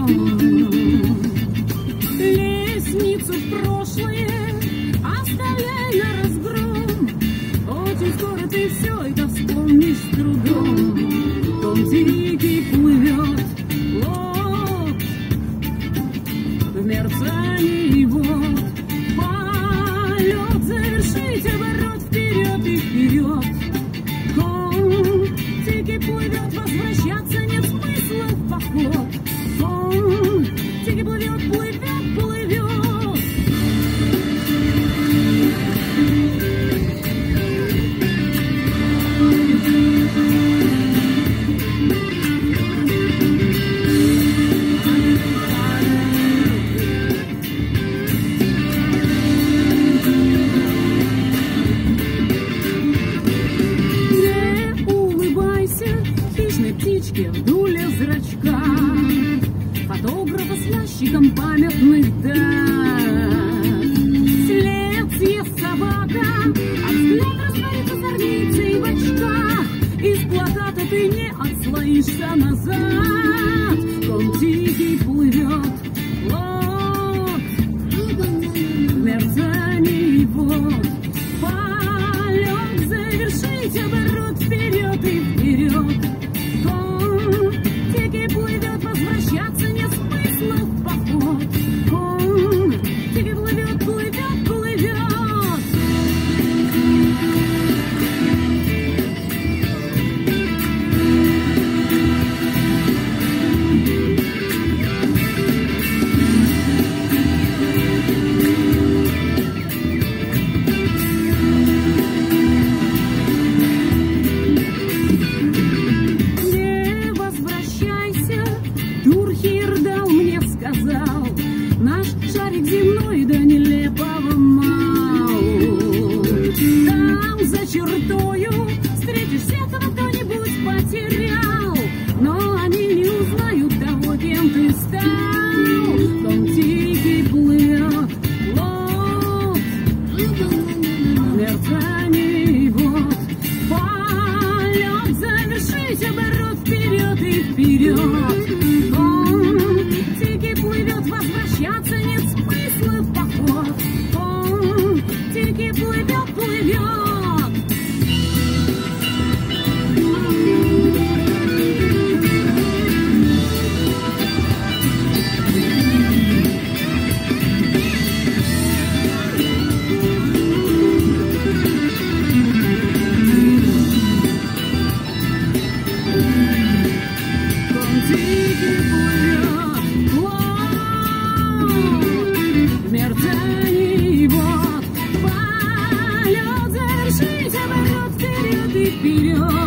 Лестницу в прошлое оставляй на разбром. Очень скоро ты все это вспомнишь с трудом. Дом тихий плывет, лоб в мерцании его. Полет завершить, оборот вперед и вперед. Он тихий плывет, возвращаться нет смысла в поход. Он тихий плывет, плывет, плывет. Птички в дуле зрачка, фотографа с ящиком памятных дат. След съест собака, а взгляд растворится зорницей в очках. Из плаката ты не отслоишься назад. Он тихий плывет, лод в мерцании вод. Полет завершить, оборот вперед и вперед. Тихий плывет, возвращаться нет смысла в поход. Он тихий плывет, плывет, плывет. Наш шарик земной до нелепого мал. Там за чертою встретишься, кого кто-нибудь потерял, но они не узнают того, кем ты стал. Дом тихий плывет, лод в мерцании вод. Полет завершить, оборот вперед и вперед. Возвращаться нет смысла в поход. Он тихий плывет, плывет. Он тихий плывет, в мерцании вод. Полет завершить, оборот вперед и вперед.